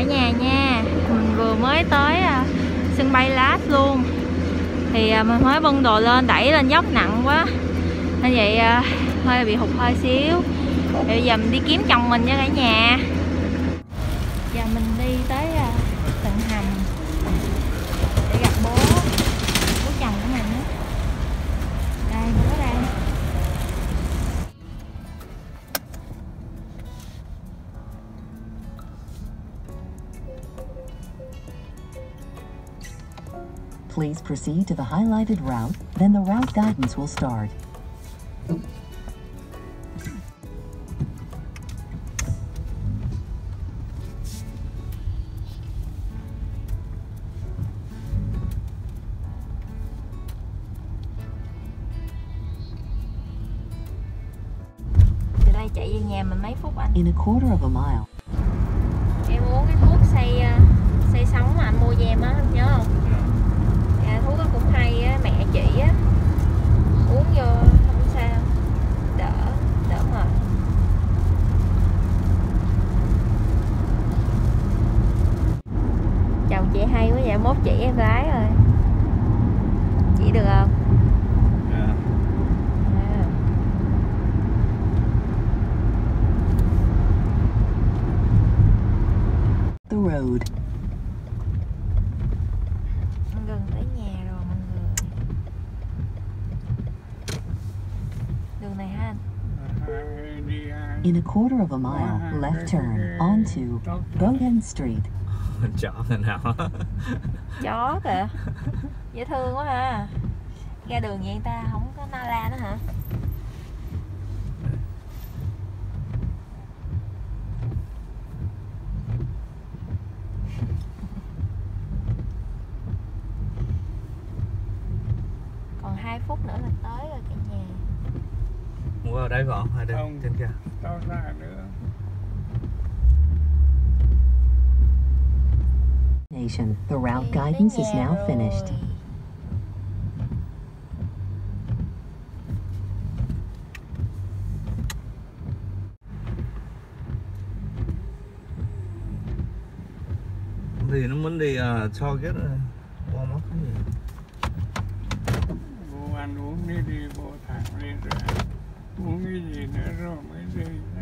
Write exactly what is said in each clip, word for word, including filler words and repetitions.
nhà nha. Mình vừa mới tới uh, sân bay Lát luôn. Thì uh, mình mới bưng đồ lên, đẩy lên dốc nặng quá nên vậy uh, hơi bị hụt hơi xíu. Thì bây giờ mình đi kiếm chồng mình nha cả nhà. Giờ mình đi tới uh, tận hầm để gặp bố bố chồng của mình á. Đây, bố đây. Please proceed to the highlighted route, then the route guidance will start. Từ đây chạy về nhà mình mấy phút anh? In a quarter of a mile. Em uống cái thuốc xây xây sống mà anh mua cho em á, nhớ không? Dạ, thuốc đó cũng hay á, mẹ chị á, uống vô không sao, đỡ đỡ mệt. Chồng chị hay quá vậy, mốt chỉ em gái rồi, chỉ được không? Yeah. À. The road. Gần tới nhà rồi mọi người. Đường này ha anh? In a quarter of a mile, left turn onto Bogan Street. Chó thế nào? Chó kìa, dễ thương quá ha. Ra đường vậy ta không có na la nữa hả? Còn hai phút nữa là tới rồi cả nhà. Mua ở đây phải hay đây? Không. Trên kia. Đâu ra nữa. Nation. The route guidance is now finished. Thì nó muốn đi uh, cho cái qua mắt cái gì? Vô ăn uống đi đi vô thẳng lên rồi uống cái gì nữa rồi mới đi ra.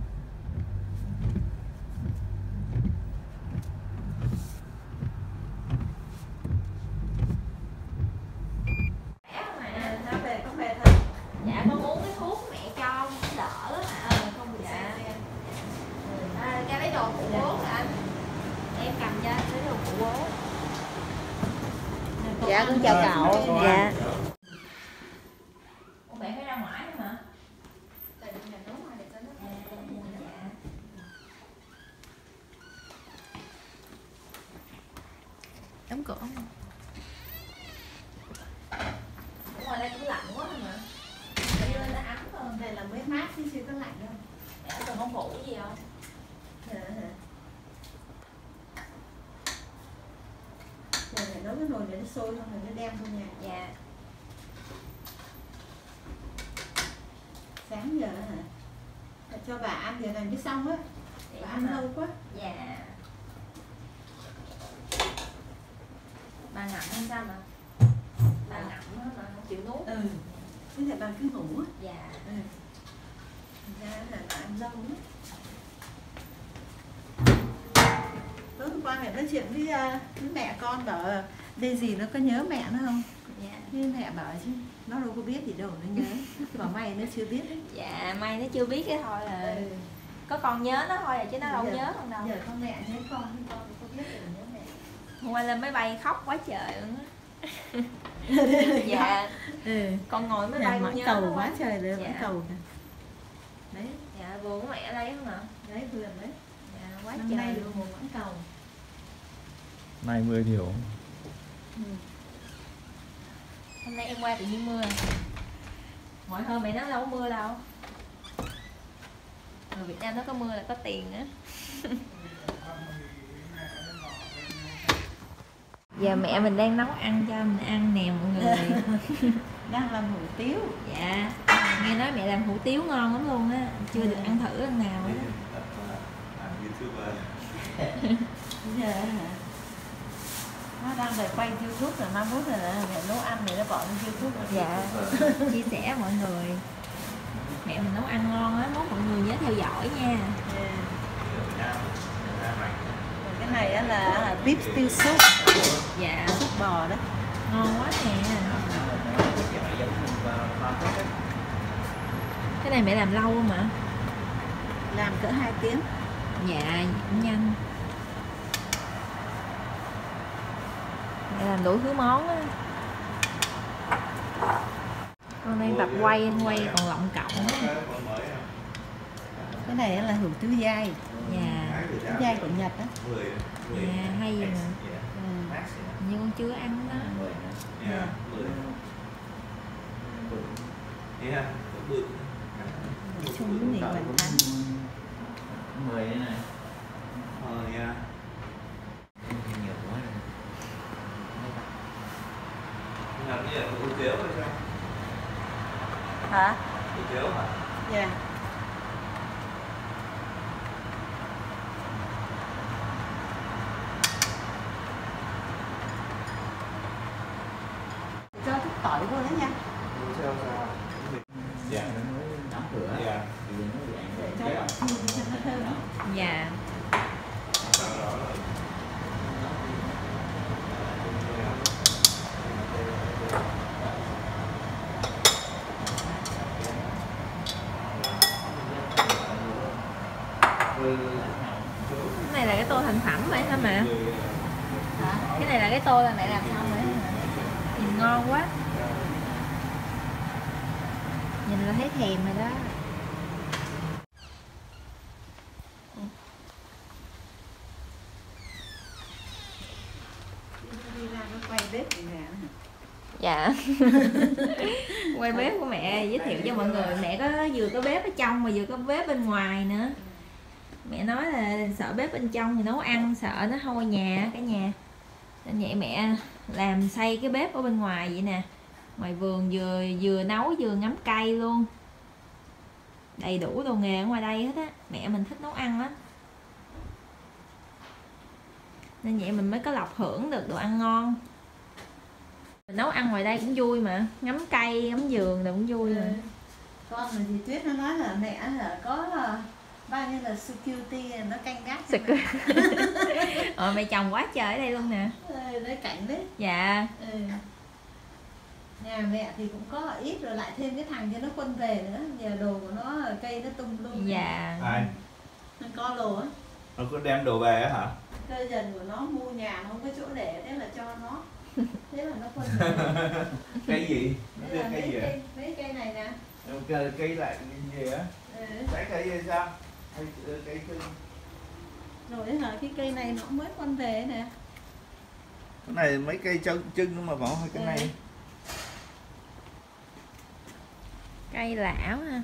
Dạ con uống cái thuốc mẹ cho đỡ đó mà ơi, không bị dạ. À, ra lấy đồ phụ bố kìa anh. Em cầm cho lấy đồ phụ bố. Dạ con chào cậu. Dạ. Ủa mẹ phải ra ngoài hả? Tại vì nhà đúng rồi để cho nó. Dạ. Đóng cửa không? Ở ngoài đây cũng lạnh quá mà. Đi lên nó ấm hơn. Đây là mới mát chứ chưa có lạnh đâu. Dạ, còn không phủ gì không? Dạ, hả? Rồi phải nấu cái nồi để nó sôi xong rồi nó đem vô nhà. Dạ. Sáng giờ hả? Để cho bà ăn giờ làm cái xong á. Bà ăn lâu quá. Dạ. Bà ngậm hay sao mà? Bà ngậm á mà không chịu nuốt. Ừ. Thế là bà cứ ngủ á. Dạ. Ừ. Thành ra là bà ăn lâu á. Tối hôm qua mẹ nói chuyện với, uh, với mẹ con bảo đây gì nó có nhớ mẹ nó không? Dạ. Nhưng mẹ bảo chứ nó đâu có biết gì đâu nó nhớ. Bảo may nó chưa biết ấy. Dạ, may nó chưa biết cái thôi là Ừ. có con nhớ nó thôi à chứ nó đâu Giờ- nhớ không đâu. Giờ con mẹ nhớ con nhưng con không có biết là nhớ mẹ. Hôm qua lên máy bay khóc quá trời luôn á. Dạ. Ừ. Con ngồi máy Nhà bay con mãn nhớ cầu nó quá trời rồi, Dạ. mãn cầu kìa. Đấy, Dạ, vườn của mẹ đây không ạ? đấy vườn đấy. Dạ, quá Năm trời nay luôn. được mùa mãn cầu. Nay mưa nhiều. Ừ. Hôm nay em qua tự nhiên mưa. Mọi hôm mẹ nói đâu có mưa đâu. Người Việt Nam nó có mưa là có tiền á. Giờ mẹ mình đang nấu ăn cho mình ăn nè mọi người. Đang làm hủ tiếu. Dạ, nghe nói mẹ làm hủ tiếu ngon lắm luôn á. Chưa được ăn thử lần nào á. Bây giờ hả? Nó đang về quay YouTube rồi, mai mốt rồi là mẹ nấu ăn thì nó bỏ lên YouTube. Dạ. Chia sẻ mọi người. Mẹ mình nấu ăn ngon á, mốt mọi người nhớ theo dõi nha. Còn cái này á là beef stew soup. Dạ. Súp bò đó. Ngon quá nè. Cái này mẹ làm lâu không ạ? Làm cỡ hai tiếng. Dạ, cũng nhanh. Mẹ làm đủ thứ món á. Con đang tập quay, quay còn lọng cộng á. Cái này là hủ tiếu dai. Dạ. Tiếu dai của Nhật á. Dạ, hay vậy mà. Ừ. Như con chưa ăn đó. Yeah. Yeah. Chung với mì bánh thắng. mười đây này. Ờ yeah. Nhiều quá rồi. Làm như là hủ tiếu hay sao? Hả? Hủ tiếu hả? Dạ. Cho chút tỏi vô đấy nha. Sao sao? Dạ. đóng cửa Dạ. thì nó dạng Để cho tỏi chiên cho nó thơm. Dạ. Cái này là cái tô thành phẩm vậy hả mẹ? Hả? Cái này là cái tô là mẹ làm xong rồi hả? Nhìn ngon quá. Nhìn là thấy thèm rồi đó. Đi ra nó quay bếp gì nè. Dạ. Quay bếp của mẹ giới thiệu cho mọi người. Mẹ có vừa có bếp ở trong mà vừa có bếp bên ngoài nữa. Mẹ nói là sợ bếp bên trong thì nấu ăn sợ nó hôi nhà cả nhà, nên vậy mẹ làm xây cái bếp ở bên ngoài vậy nè. Ngoài vườn vừa vừa nấu vừa ngắm cây luôn, đầy đủ đồ nghề ở ngoài đây hết á. Mẹ mình thích nấu ăn lắm, nên vậy mình mới có lộc hưởng được đồ ăn ngon. Mình nấu ăn ngoài đây cũng vui mà, ngắm cây ngắm vườn đồ cũng vui mà. Ừ. Con rồi thì Tuyết nó nói là mẹ là có bao nhiêu là security nó canh gác. Ờ, mẹ chồng quá trời ở đây luôn nè. Ừ, đấy cảnh đấy. Dạ. Ừ. Nhà mẹ thì cũng có ít rồi lại thêm cái thằng cho nó quân về nữa, giờ đồ của nó cây nó tung luôn. Dạ. Ai? Nó có đồ á. Nó có đem đồ về á hả? Cơ dần của nó mua nhà mà không có chỗ để, thế là cho nó. Thế là nó quân về. Cái gì? Nó Thế đưa là cái mấy gì? cây, mấy cây này nè. Cây, cây lại cái gì á? Ừ. Trái cây gì sao? Hay cây cây Rồi hả, cái cây này nó mới quân về nè. cái này mấy cây chân chân mà bỏ hai cái Ừ. này. Cây lão ha.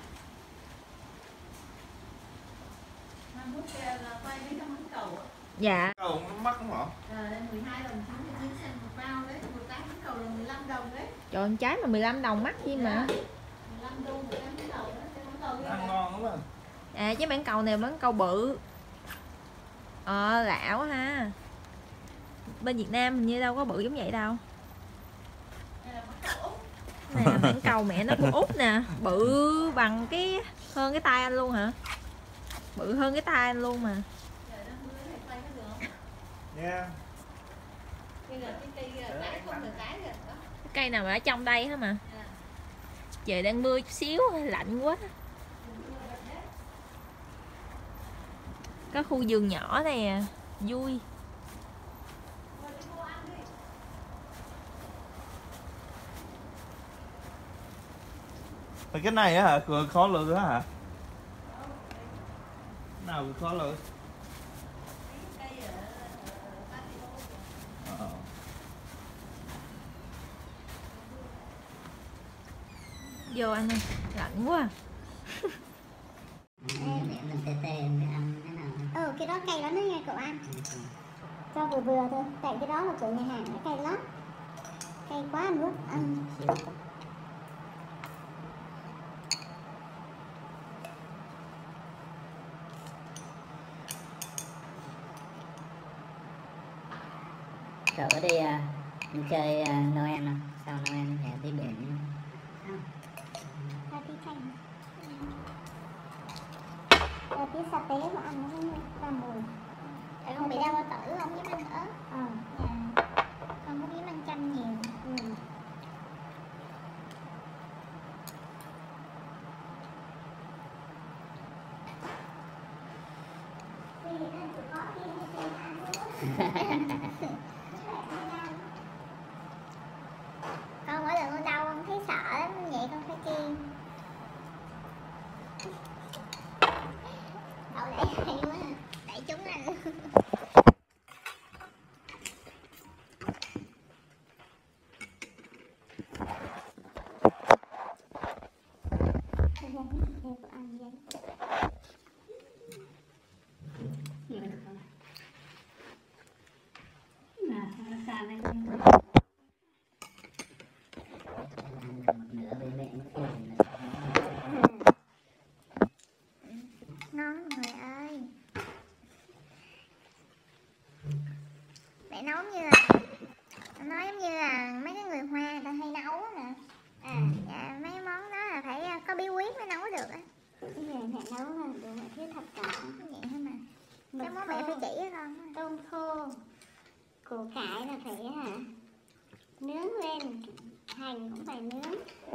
Mai mốt kia là quay mấy cái món cầu á. Dạ. Cầu nó mắc không hả? À, đây mười hai đồng chín mươi chín cent một bao đấy, một cái món cầu là mười lăm đồng đấy. Trời ơi, trái mà mười lăm đồng mắc gì mà. mười lăm đô một cái món cầu đó, cái món cầu Ăn này. ngon lắm à. À chứ bán cầu này bán cầu bự. Ờ lão ha. Bên Việt Nam hình như đâu có bự giống vậy đâu. Đây là món cầu Úc. Này là bán cầu mẹ nó của Úc nè, bự bằng cái hơn cái tay anh luôn hả? Bự hơn cái tay anh luôn mà. Trời đất mưa này quay có được không? Nha. Bây giờ cái cây kia là cái không được cái rồi đó. Cái cây nào mà ở trong đây hả mà. À. Trời đang mưa chút xíu, lạnh quá. Có khu vườn nhỏ này à, vui. Cái này á hả? Cười khó lựa á hả? Cái nào khó lựa? Ờ. Vô anh ơi, lạnh quá. Ê, mẹ mình tè tè mình ăn cái nào? Ừ, cái đó cay lắm đó nha cậu ăn. Cho vừa vừa thôi, tại cái đó là của nhà hàng, nó cay lắm. Cay quá nữa, ăn. Cậu có đi à, mình chơi à, Noel không? Sau Noel hẹn đi biển không? Ra tí chanh. Ra tí sa tế mà ăn nó ra mùi. Tại không bị đau bao tử không dám ăn nữa. Ờ. Dạ. Con có biết ăn chanh nhiều. Ừ. Con mỗi lần con đau con thấy sợ lắm, vậy con phải kiêng. Cậu đẩy hay quá, đẩy chúng ra nữa. Ngon người ơi. Mẹ nấu như là nói giống như là mấy cái người Hoa người ta hay nấu nè. À, dạ, mấy món đó là phải có bí quyết mới nấu được á. Cái gì mẹ nấu là đồ mẹ thiếu thập cẩm vậy thôi mà. Cái món mẹ phải chỉ cho con. Tôm khô, củ cải là phải hả nướng lên, hành cũng phải nướng.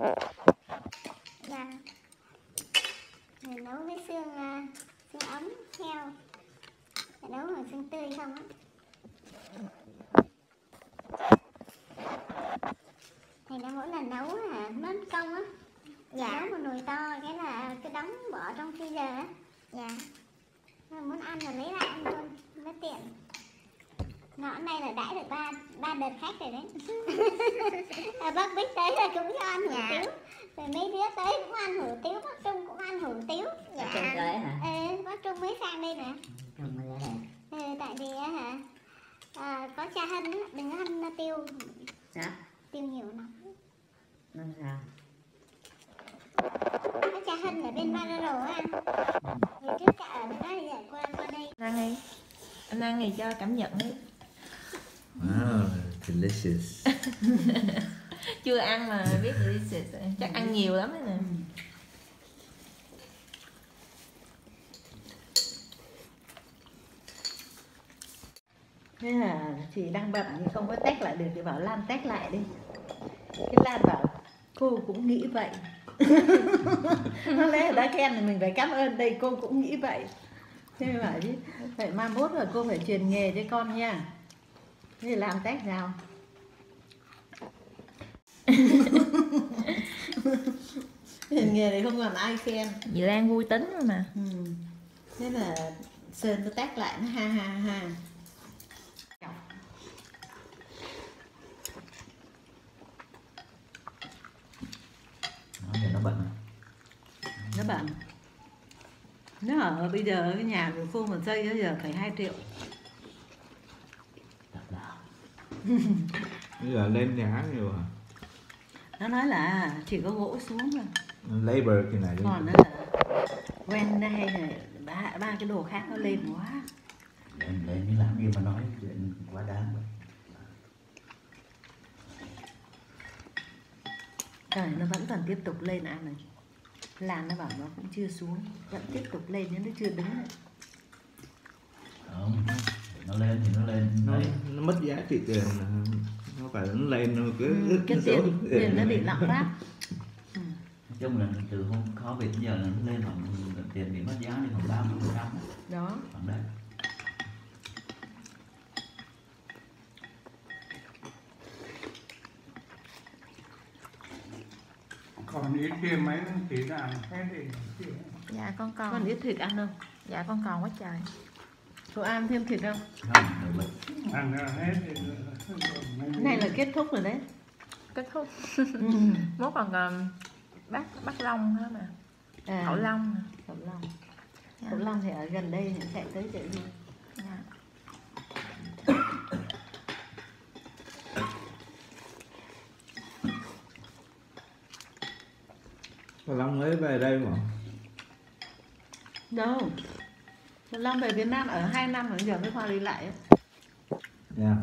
Dạ. Rồi nấu với xương uh, xương ống heo. Phải nấu bằng xương tươi không á. Thì nó mỗi lần nấu hả mất công á. Dạ. Nấu một nồi to cái là cái đóng bỏ trong freezer á. Dạ. Rồi muốn ăn là lấy lại ăn thôi, nó tiện. Nó hôm nay là đãi được ba ba đợt khách rồi đấy. À, bác Bích tới là cũng cho ăn hủ dạ. Tiếu. Rồi mấy đứa tới cũng ăn hủ tiếu, bác Trung cũng ăn hủ tiếu. Dạ. Bác Trung tới hả? Ừ, bác Trung mới sang đây nè. Trung mới hả? Ừ, tại vì á hả à, có cha Hân á, đừng có ăn tiêu. Sao? Tiêu nhiều lắm. Nó sao? Có cha Hân ở bên Mararo á. Rồi trước cha ở đó giờ qua qua đây. Ăn đi. Anh ăn thì cho cảm nhận đi. Wow, delicious. Chưa ăn mà biết delicious. Chắc ăn nhiều lắm đấy nè. Thế là chị đang bận thì không có test lại được thì bảo Lan test lại đi. Cái Lan bảo cô cũng nghĩ vậy. Nó lẽ đã khen thì mình phải cảm ơn, đây cô cũng nghĩ vậy. Thế mới bảo chứ phải mai mốt là cô phải truyền nghề cho con nha. Thế thì làm test nào. Truyền nghề thì không còn ai khen. Dì Lan vui tính mà. Ừ. Thế là Sơn nó test lại nó ha ha ha. Nó giờ nó bận rồi. Nó bận. Nó ở bây giờ cái nhà của cô một giây bây giờ phải hai triệu. Bây giờ lên giá nhiều hả? Nó nói là chỉ có gỗ xuống thôi. Labor cái này Còn nó là quen hay là ba, ba cái đồ khác nó lên quá. Lên lên mới làm gì mà nói chuyện quá đáng vậy. Trời, nó vẫn còn tiếp tục lên ăn này. Lan nó bảo nó cũng chưa xuống, vẫn tiếp tục lên nhưng nó chưa đứng này. Không, nó lên thì nó lên nó, đấy. nó mất giá trị tiền, nó phải nó lên nó cứ Ừ, cái tiền, tiền nó bị lạm phát. Ừ. Nói chung là từ hôm khó về đến giờ là nó lên khoảng tiền bị mất giá thì khoảng ba mươi phần trăm Đó. khoảng đấy. Còn ít kia mấy chỉ là hết thì Dạ con còn. Con ít thịt ăn không? Dạ con còn quá trời. Cô ăn thêm thịt không? Không, được rồi. ăn ra hết thì Cái này là kết thúc rồi đấy. Kết thúc. Ừ. Mốt còn um, bát bát long nữa mà. À, Hậu long. Hậu Long. Dạ. Hậu Long thì ở gần đây thì chạy tới chạy đi. Dạ. Hậu Long mới về đây mà. Đâu. Hậu Long về Việt Nam ở hai năm rồi giờ mới qua đi lại ấy. Nha.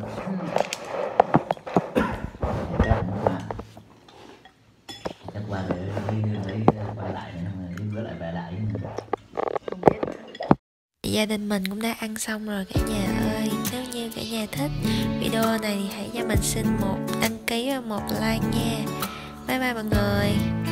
Chắc không qua. Chắc qua để lấy qua lại nữa mà bữa lại về lại nữa. Không biết. Gia đình mình cũng đã ăn xong rồi cả nhà ơi. Nếu như cả nhà thích video này thì hãy cho mình xin một đăng ký và một like nha. Bye bye mọi người.